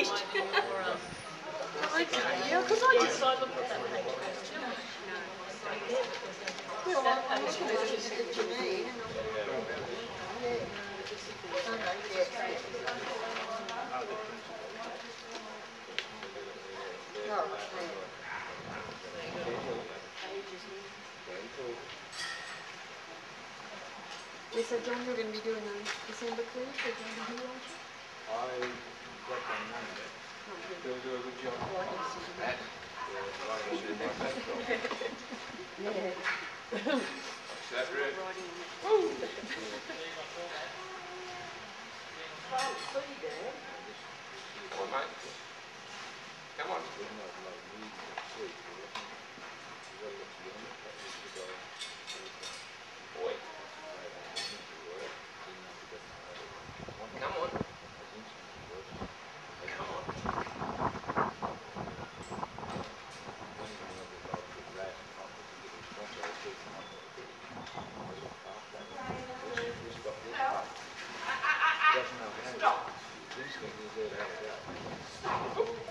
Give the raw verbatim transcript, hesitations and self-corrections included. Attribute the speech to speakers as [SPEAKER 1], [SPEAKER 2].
[SPEAKER 1] Okay, yeah, because I just I looked at that page. Well, I'm looking at it, it's what you need. Yeah. No, no, yeah. Oh, yeah. Yeah, so John, you're going to be doing the December cruise, so John, do you want to?
[SPEAKER 2] I got my name there. They'll do a good job.
[SPEAKER 1] Oh, I can see that.
[SPEAKER 2] Yeah, I can do my best job.
[SPEAKER 1] Yeah.
[SPEAKER 2] Is that right?
[SPEAKER 1] Oh, see, Dad.
[SPEAKER 2] Come on, mate. Come on. Boy. Come on. Come on. Stop. Stop.